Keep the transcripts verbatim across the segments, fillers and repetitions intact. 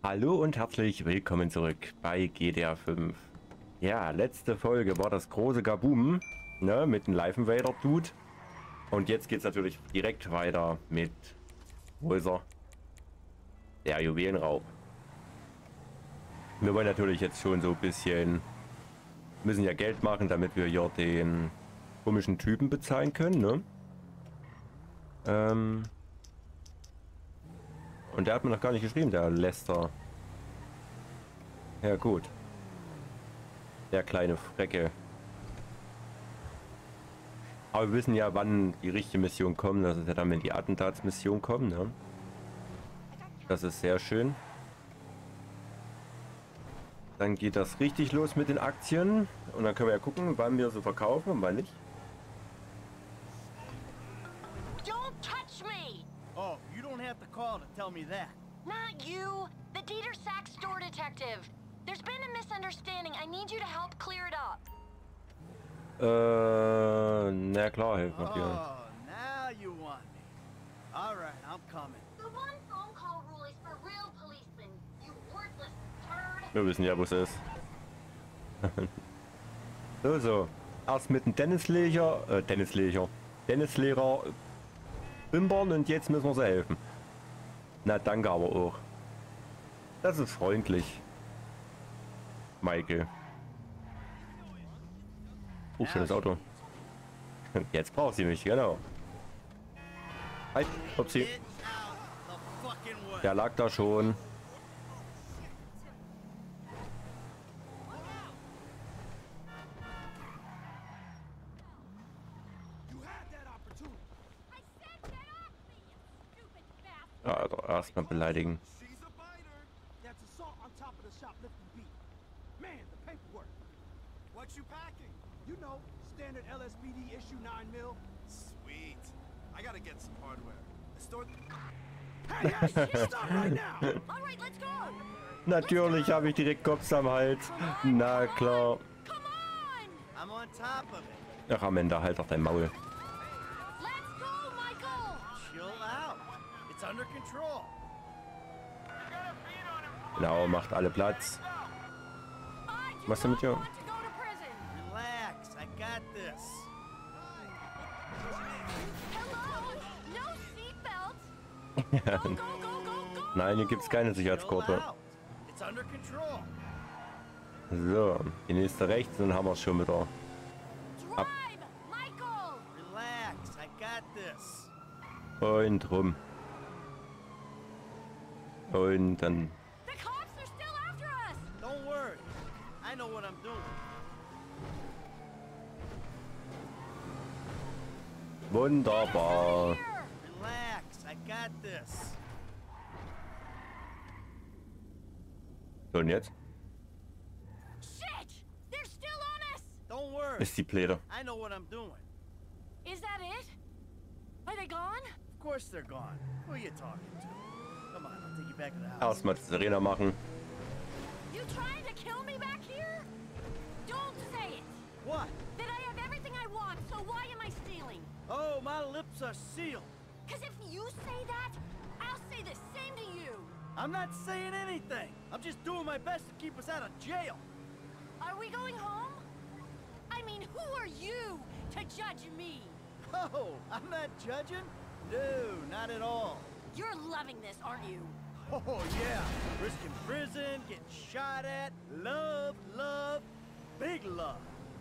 Hallo und herzlich willkommen zurück bei G T A fünf. Ja, letzte Folge war das große Gaboom, ne, mit dem Live Invader Dude. Und jetzt geht es natürlich direkt weiter mit, wo ist er? Der Juwelenraub. Wir wollen natürlich jetzt schon so ein bisschen, müssen ja Geld machen, damit wir hier den komischen Typen bezahlen können, ne? Ähm... Und der hat mir noch gar nicht geschrieben, der Lester. Ja gut. Der kleine Frecke. Aber wir wissen ja, wann die richtige Mission kommt. Das ist ja dann, wenn die Attentatsmission kommt, ne? Das ist sehr schön. Dann geht das richtig los mit den Aktien. Und dann können wir ja gucken, wann wir so verkaufen und wann nicht. Oh, you don't have to call to tell me that. Not you, the Dieter Sachs store detective. There's been a misunderstanding. I need you to help clear it up. Äh, na klar, hilf noch hier. Oh, now you want me. All right, I'm coming. The one phone call rule is for real policemen. You worthless turd. Wir wissen ja, wo es ist. so, so. Erst mit dem Tennislehrer, äh, Tennislehrer, Tennislehrer bimbern und jetzt müssen wir sie helfen. Na, danke aber auch. Das ist freundlich. Michael. Oh, schönes Auto. Jetzt braucht sie mich, genau. Halt, upsie. Der lag da schon. Also erstmal beleidigen. What you packing? You know, standard L S P D issue nine mil. Sweet. I gotta get some hardware. The store. Hey, hey, stop right now. All right, let's go. Natürlich habe ich direkt Kopf am Hals. Na klar. Come on. I'm on top of it. Ach, am Ende halt doch dein Maul. Let's go, Michael. Chill out. It's under control. Genau, macht alle Platz. Was denn mit dir? Relax, I got this. Hello? No seatbelt. Go, go, go, go, go. Nein, hier gibt es keine Chill Sicherheitsgurte. out. It's under control. So, die nächste rechts, dann haben wir es schon wieder. Drive, Michael. Relax, I got this. Und rum. Und dann. The cops are still after us. Don't worry. I know what I'm doing. Wunderbar. Here. Relax, I got this. So, und jetzt? Shit! They're still on us. Don't worry. Ist die Pläne. I know what I'm doing. Is that it? Are they gone? Of course they're gone. Who are you talking to? Come on, I'll take you back to the house. Erstmal die Serena machen. You trying to kill me back here? Don't say it. What? That I have everything I want, so why am I stealing? Oh, my lips are sealed. Because if you say that, I'll say the same to you. I'm not saying anything. I'm just doing my best to keep us out of jail. Are we going home? I mean, who are you to judge me? Oh, I'm not judging? No, not at all. You're loving this, aren't you? Oh, yeah. Risking prison, getting shot at. Love, love, big love.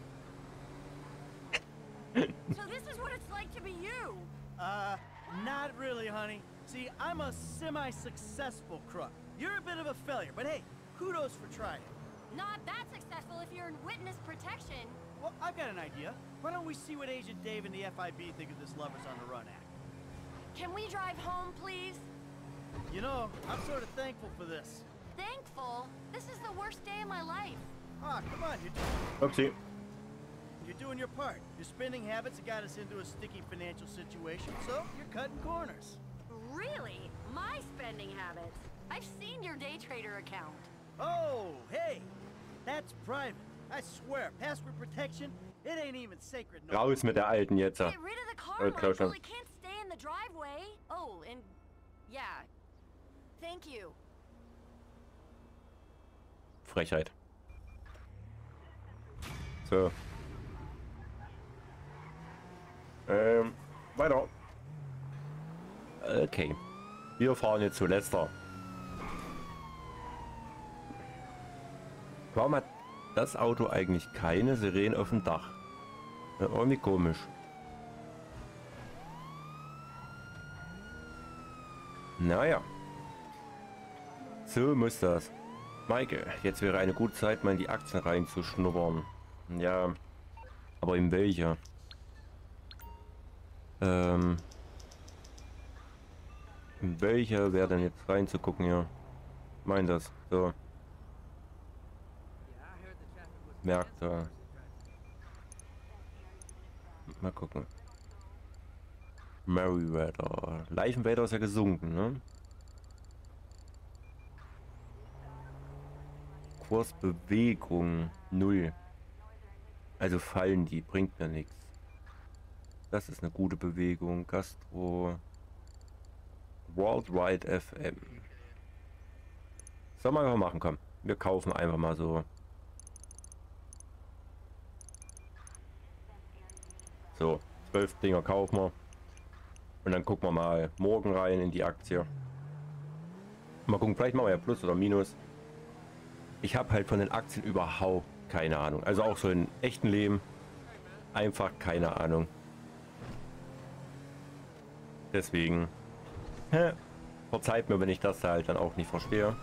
So this is what it's like to be you. Uh, not really, honey. See, I'm a semi-successful crook. You're a bit of a failure, but hey, kudos for trying. Not that successful if you're in witness protection. Well, I've got an idea. Why don't we see what Agent Dave and the F I B think of this Lovers on the Run act? Can we drive home, please? You know, I'm sort of thankful for this. Thankful? This is the worst day of my life. Ah, come on, you're, Upsi. you're doing your part. Your spending habits have got us into a sticky financial situation, so you're cutting corners. Really? My spending habits? I've seen your day trader account. Oh, hey, that's private. I swear, password protection, it ain't even sacred. No. Raus mit der alten jetzt. Get rid of the car, Oh, close Michael. one. It can't stay in the driveway. Oh, and yeah. Thank you. Frechheit. So. Ähm, weiter. Okay. Wir fahren jetzt zu Leicester. Warum hat das Auto eigentlich keine Sirenen auf dem Dach? Ja, irgendwie komisch. Naja. So muss das. Maike, jetzt wäre eine gute Zeit, mal in die Aktien reinzuschnuppern. Ja, aber in welcher? Ähm, in welcher wäre denn jetzt reinzugucken hier? Mein das. So. Märkte. Mal gucken. Merryweather. Leichenweather ist ja gesunken, ne? Kursbewegung null. Also fallen die, bringt mir nichts. Das ist eine gute Bewegung. Gastro. Worldwide F M. Sollen wir einfach machen, komm. Wir kaufen einfach mal so. So, zwölf Dinger kaufen wir. Und dann gucken wir mal morgen rein in die Aktie. Mal gucken, vielleicht machen wir ja Plus oder Minus. Ich habe halt von den Aktien überhaupt keine Ahnung. Also auch so im echten Leben. Einfach keine Ahnung. Deswegen. Hä, verzeiht mir, wenn ich das halt dann auch nicht verstehe.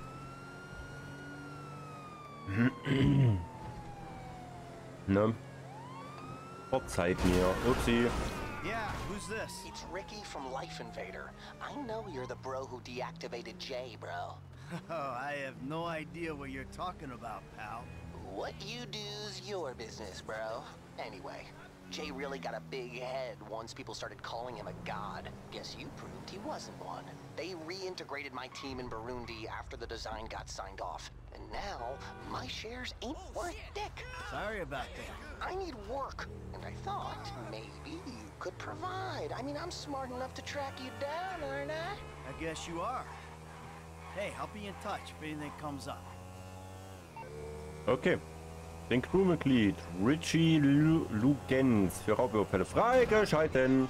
Ne? Verzeiht mir. Upsi. Yeah, who's this? It's Ricky from Life Invader. I know you're the bro who deactivated Jay, bro. Oh, I have no idea what you're talking about, pal. What you do's your business, bro. Anyway, Jay really got a big head once people started calling him a god. Guess you proved he wasn't one. They reintegrated my team in Burundi after the design got signed off. And now, my shares ain't worth dick. Sorry about that. I need work, and I thought maybe you could provide. I mean, I'm smart enough to track you down, aren't I? I guess you are. Hey, I'll be in touch if anything comes up. Okay. Den Crewmitglied Richie Lu Lugens für Raubüberfälle freigeschalten.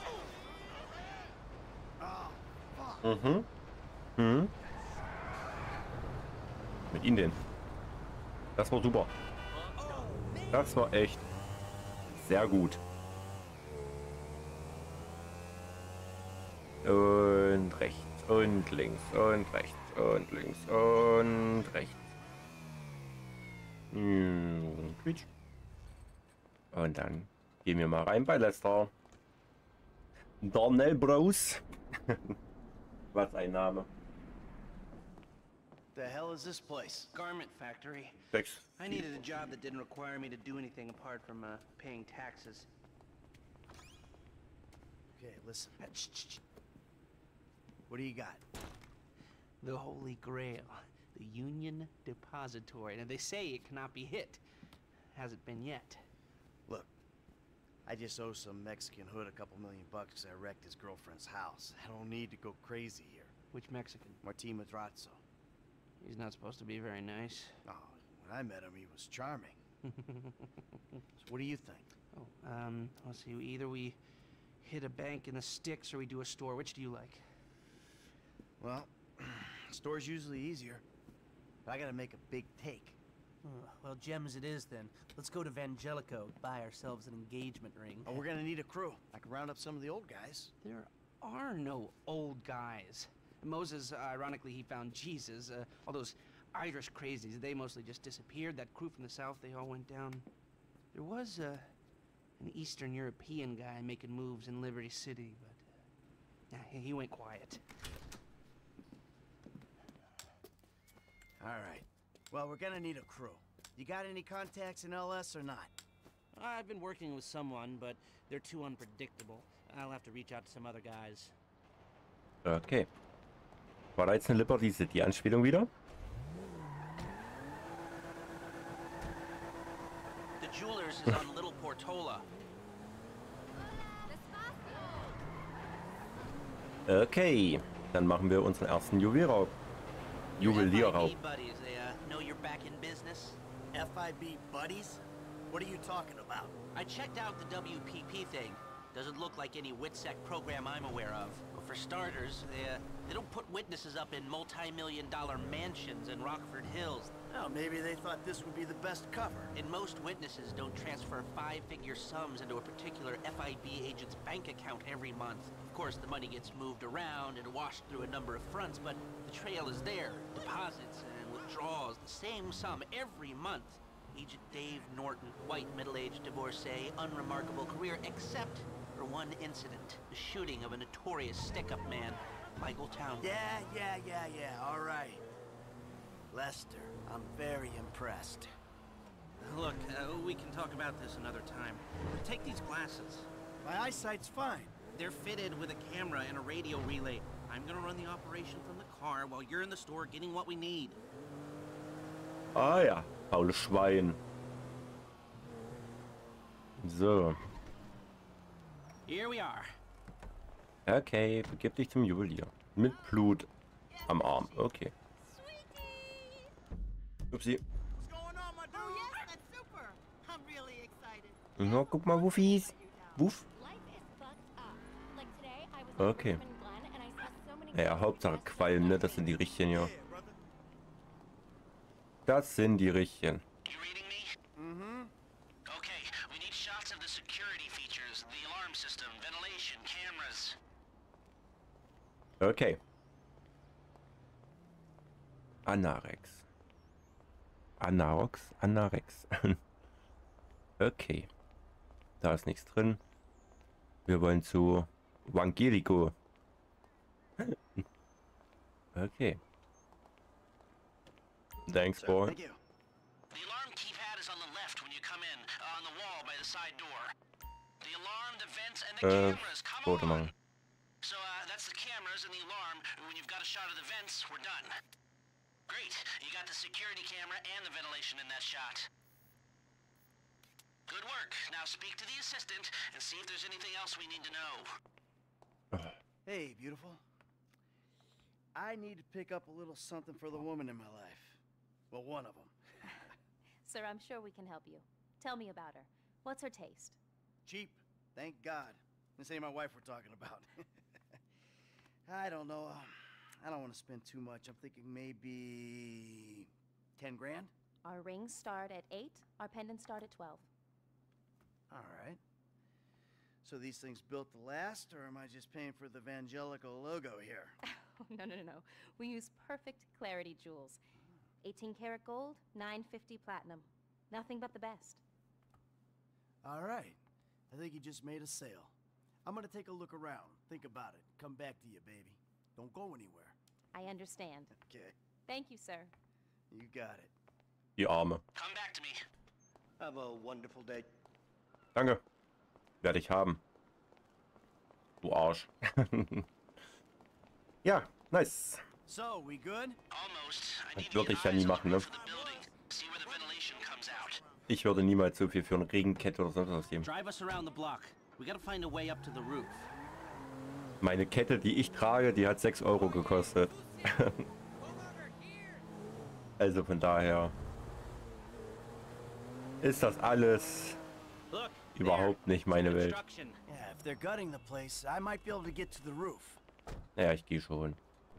Mhm. Mhm. Mit ihnen denn. Das war super. Das war echt sehr gut. Und rechts und links und rechts und links und rechts. Hm, und dann gehen wir mal rein bei Leicester. Darnell Bros. Was ein Name. The hell is this place? Garment factory. Sechs. I needed a job that didn't require me to do anything apart from uh, paying taxes. Okay, listen. What do you got? The Holy Grail, the Union Depository. And they say it cannot be hit. Hasn't been yet. Look, I just owe some Mexican hood a couple million bucks because I wrecked his girlfriend's house. I don't need to go crazy here. Which Mexican? Martin Madrazo. He's not supposed to be very nice. Oh, when I met him, he was charming. So what do you think? Oh, um, let's see. Either we hit a bank in the sticks or we do a store. Which do you like? Well, store's usually easier. But I gotta make a big take. Uh, well, gems it is then. Let's go to Vangelico, buy ourselves an engagement ring. Oh, we're gonna need a crew. I can round up some of the old guys. There are no old guys. Moses, uh, ironically, he found Jesus. Uh, all those Irish crazies, they mostly just disappeared. That crew from the south, they all went down. There was uh, an Eastern European guy making moves in Liberty City, but uh, yeah, he went quiet. All right. Well, we're gonna need a crew. You got any contacts in L S or not? I've been working with someone, but they're too unpredictable. I'll have to reach out to some other guys. Okay. War da jetzt eine Liberty City Anspielung wieder? The Jewelers is on Little Portola. Okay. Dann machen wir unseren ersten Juwelraub. Juwelierraub. F I B buddies, they uh, know you're back in business? F I B buddies? What are you talking about? I checked out the W P P thing. Doesn't look like any WITSEC program I'm aware of. But for starters, they, uh, they don't put witnesses up in multi-million dollar mansions in Rockford Hills. Well, maybe they thought this would be the best cover. And most witnesses don't transfer five-figure sums into a particular F I B agent's bank account every month. Of course, the money gets moved around and washed through a number of fronts, but the trail is there. Deposits and withdrawals, the same sum every month. Agent Dave Norton, white, middle-aged divorcee, unremarkable career, except for one incident. The shooting of a notorious stick-up man, Michael Town. Yeah, yeah, yeah, yeah, all right. Lester, I'm very impressed. Look, uh, we can talk about this another time. Take these glasses. My eyesight's fine. They're fitted with a camera and a radio relay. I'm gonna run the operation from the car while you're in the store getting what we need. Ah ja, faules Schwein. So. Here we are. Okay, begib dich zum Juwelier. Mit Blut am Arm. Okay. Upsi. What's going on, my dude? Oh yes, that's super. I'm really excited. Na, guck mal, Wuffies. Wuff. Life is fucked up. Like today, I was Okay. in Glen and I saw so many Ja, Hauptsache Qualm, ne? Das sind die richtigen, ja. Yeah, brother. Das sind die richtigen. You reading me? Mm-hmm. Okay, we need shots of the security features, the alarm system, ventilation, cameras. Okay. Anarex. Anarox? Anarex. Okay. Da ist nichts drin. Wir wollen zu Vangelico. Okay. Thanks, boy. Thank you. The alarm keypad is on the left when you come in, uh, on the wall by the side door. The alarm, the vents, and the Äh, cameras, come Foto on! machen. So, uh, that's the cameras and the alarm. When you've got a shot of the vents, we're done. Great, you got the security camera and the ventilation in that shot. Good work. Now speak to the assistant and see if there's anything else we need to know. Hey, beautiful. I need to pick up a little something for the woman in my life. Well, one of them. Sir, I'm sure we can help you. Tell me about her. What's her taste? Cheap, thank God. This ain't my wife we're talking about. I don't know. I don't want to spend too much. I'm thinking maybe ten grand. Our rings start at eight. Our pendants start at twelve. All right. So these things built to last, or am I just paying for the Vangelico logo here? Oh, no, no, no, no. We use perfect clarity jewels. eighteen karat gold, nine fifty platinum. Nothing but the best. All right. I think you just made a sale. I'm gonna take a look around, think about it, come back to you, baby. Don't go anywhere. I understand. Okay. Thank you, sir. You got it. Die Arme. Come back to me. Have a wonderful day. Danke. Werde ich haben. Du Arsch. Ja, nice. So, we good? Almost. I Das need würde to ich get ja nie eyes on the machen, ne? roof of the building. See where the ventilation comes out. Ich würde niemals so viel für eine Regenkette oder sonst was geben. Drive us around the block. We gotta find a way up to the roof. Meine Kette, die ich trage, die hat sechs Euro gekostet. Also von daher ist das alles Look, überhaupt nicht meine Welt. construction. Yeah, if they're gutting the place, I might be able to get to the roof. Ja, ich gehe schon.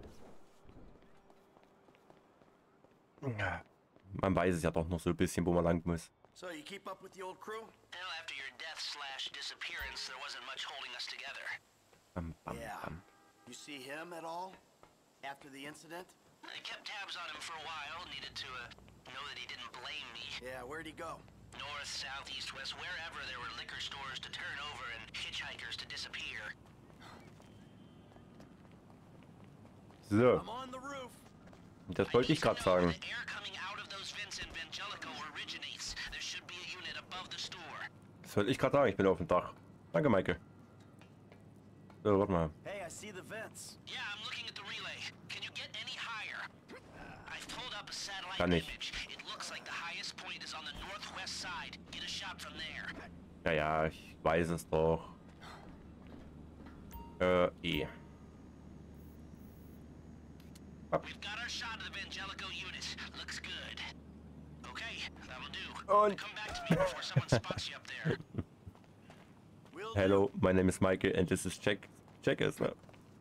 Ja, man weiß es ja doch noch so ein bisschen, wo man lang muss. So, you keep up with the old crew? Well, after your death slash disappearance, there wasn't much holding us together. Bam, bam, Yeah. bam. You see him at all? After the incident? I kept tabs on him for a while, needed to uh, know that he didn't blame me. Yeah, where'd he go? North, south, east, west, wherever there were liquor stores to turn over and hitchhikers to disappear. So, I'm on the roof. das wollte ich gerade sagen. The air coming out of those vents in Vangelico originates. There should be a unit above the store. Das wollte ich gerade sagen, ich bin auf dem Dach. Danke, Maike. So, warte mal. Hey, I see the vents. Yeah, I'm looking at the relay. Can you get any higher? I've pulled up a satellite Kann ich. image. It looks like the highest point is on the northwest side. Get a shot from there. Naja, ich weiß es doch. Äh, eh. We've got our shot of the Und... Come back to me before someone spots you up there. Will Hello, my name is Michael and this is Jack. Jack ist ne?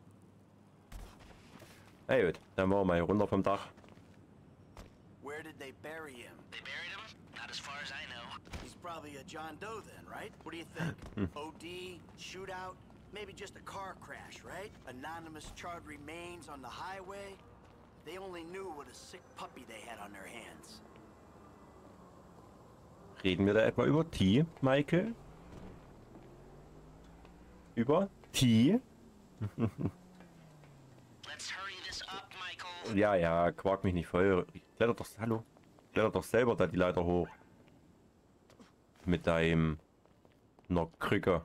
Hey, gut, dann wollen wir mal runter vom Dach. Where did they bury him? They buried him? Not as far as I know. He's probably a John Doe then, right? What do you think? O D, shootout, maybe just a car crash, right? Anonymous charred remains on the highway. They only knew what a sick puppy they had on their hands. Reden wir da etwa über T, Michael? Über T? Let's hurry this up, Michael. Ja, ja, quark mich nicht voll. Kletter doch, hallo. Kletter doch selber da die Leiter hoch. Mit deinem einer Krücke.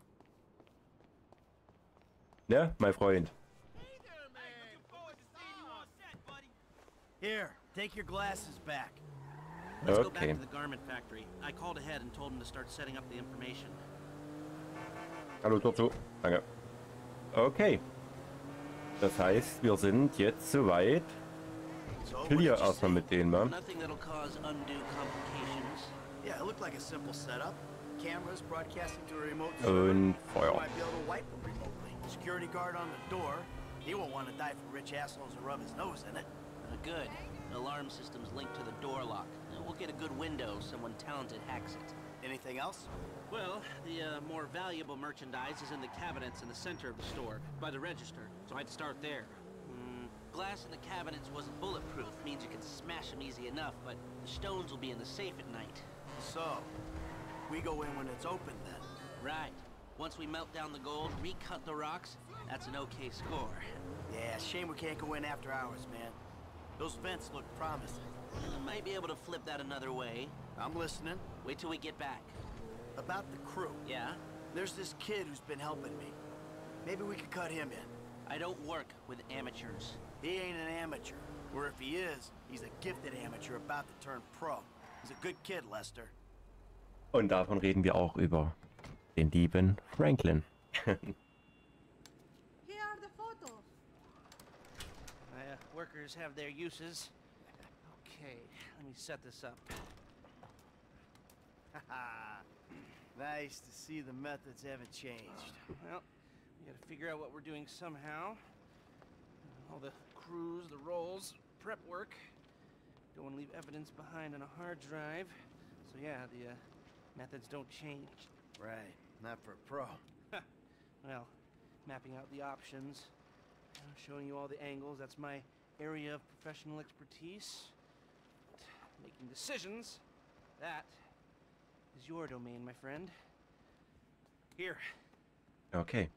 Ne, mein Freund. Here, take your glasses back. Let's go back Okay. to the garment factory. I called ahead and told him to start setting up the information. Hallo dazu. Danke. Okay. Das heißt, wir sind jetzt soweit. So, what Clear did you erstmal say? mit denen, wa? Nothing that'll cause undue complications. Yeah, it looked like a simple setup. Cameras broadcasting to a remote server. Und You Feuer. might be able to wipe them remotely. Security guard on the door. He won't want to die for rich assholes who rub his nose in it. Uh, good. The alarm system's linked to the door lock. Uh, we'll get a good window. Someone talented hacks it. Anything else? Well, the uh, more valuable merchandise is in the cabinets in the center of the store, by the register, so I'd start there. Mm, glass in the cabinets wasn't bulletproof, means you can smash them easy enough, but the stones will be in the safe at night. So, we go in when it's open then. Right. Once we melt down the gold, recut the rocks, that's an okay score. Yeah, shame we can't go in after hours, man. Those vents look promising. Uh, might be able to flip that another way. I'm listening. Wait till we get back. About the crew. Yeah? There's this kid who's been helping me. Maybe we could cut him in. I don't work with amateurs. He ain't an amateur. Or if he is, he's a gifted amateur about to turn pro. He's a good kid, Lester. Und davon reden wir auch über den lieben Franklin. Here are the photos. Uh, workers have their uses. Okay, let me set this up. Nice to see the methods haven't changed. Well, we gotta figure out what we're doing somehow. All the crews, the rolls, prep work. Don't want to leave evidence behind on a hard drive. So yeah, the uh, methods don't change. Right, not for a pro. Well, mapping out the options, uh, showing you all the angles, that's my area of professional expertise. Making decisions, that is your domain, my friend. Here. Okay.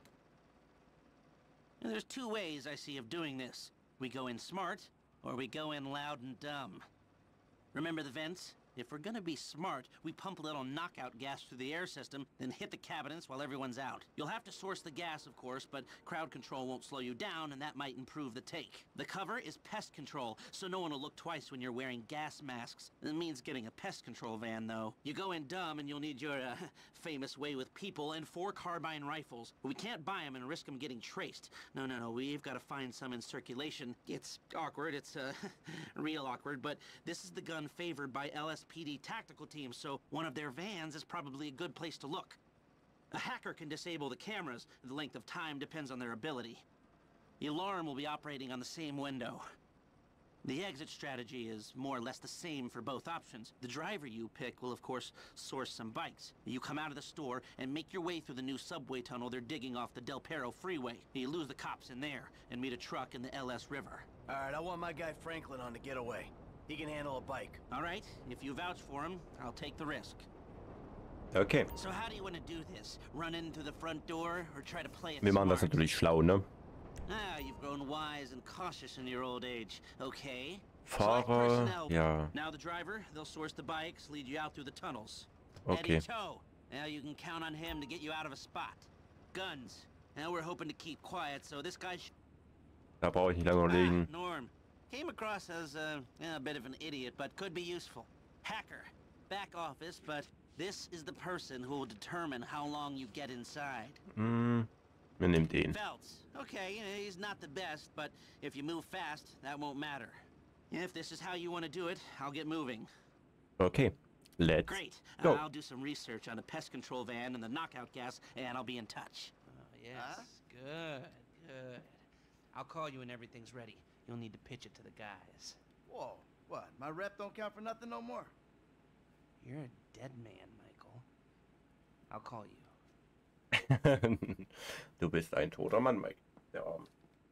Now, there's two ways I see of doing this. We go in smart, or we go in loud and dumb. Remember the vents? If we're gonna be smart, we pump a little knockout gas through the air system, then hit the cabinets while everyone's out. You'll have to source the gas, of course, but crowd control won't slow you down, and that might improve the take. The cover is pest control, so no one will look twice when you're wearing gas masks. It means getting a pest control van, though. You go in dumb, and you'll need your, uh, famous way with people and four carbine rifles. But we can't buy them and risk them getting traced. No, no, no, we've got to find some in circulation. It's awkward, it's, uh, real awkward, but this is the gun favored by L S P D tactical teams, so one of their vans is probably a good place to look. A hacker can disable the cameras. The length of time depends on their ability. The alarm will be operating on the same window. The exit strategy is more or less the same for both options. The driver you pick will, of course, source some bikes. You come out of the store and make your way through the new subway tunnel they're digging off the Del Perro freeway. You lose the cops in there and meet a truck in the L S River. All right, I want my guy Franklin on the getaway. He can handle a bike. All right, if you vouch for him, I'll take the risk. Okay. So how do you want to do this? Run in through the front door or try to play it Wir machen das smart? natürlich schlau, ne? Ah, you've grown wise and cautious in your old age. Okay. Select Fahrer, personnel. ja. Now the driver, they'll source the bikes, lead you out through the tunnels. Okay. Eddie Tow. Now you can count on him to get you out of a spot. Guns. Now we're hoping to keep quiet, so this guy sh Da brauche ich nicht lange ah, überlegen. Norm. Came across as uh, yeah, a bit of an idiot, but could be useful. Hacker. Back office, but this is the person who will determine how long you get inside. Hm, wir nehmen den. Feltz. Okay, he's not the best, but if you move fast, that won't matter. If this is how you want to do it, I'll get moving. Okay. Let's Great. go. I'll do some research on the pest control van and the knockout gas, and I'll be in touch. Oh, yes. Good, good. I'll call you when everything's ready. You'll need to pitch it to the guys. Whoa, what? My rep don't count for nothing no more? You're a dead man, Michael. I'll call you. Du bist ein toter Mann, Mike. Der Arm.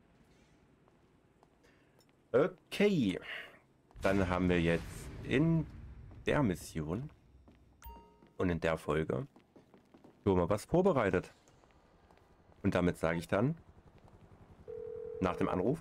Okay. Dann haben wir jetzt in der Mission und in der Folge schon mal was vorbereitet. Und damit sage ich dann nach dem Anruf.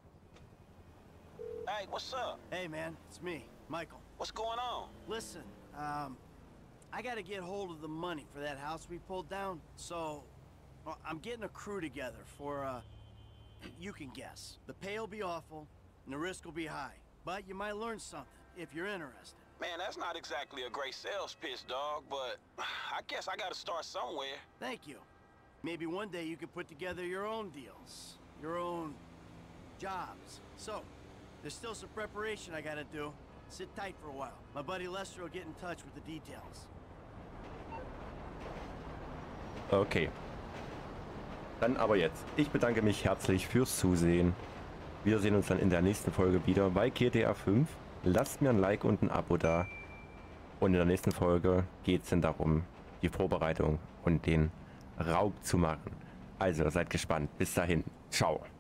Hey, what's up? Hey, man, it's me, Michael. What's going on? Listen, um, I gotta get hold of the money for that house we pulled down, so well, I'm getting a crew together for, uh, you can guess. The pay will be awful, and the risk will be high, but you might learn something if you're interested. Man, that's not exactly a great sales pitch, dog, but I guess I gotta start somewhere. Thank you. Maybe one day you could put together your own deals, your own jobs. So, there's still some preparation I gotta do. Sit tight for a while. My buddy Lester will get in touch with the details. Okay. Dann aber jetzt. Ich bedanke mich herzlich fürs Zusehen. Wir sehen uns dann in der nächsten Folge wieder bei G T A fünf. Lasst mir ein Like und ein Abo da. Und in der nächsten Folge geht es dann darum, die Vorbereitung und den Raub zu machen. Also seid gespannt. Bis dahin. Ciao.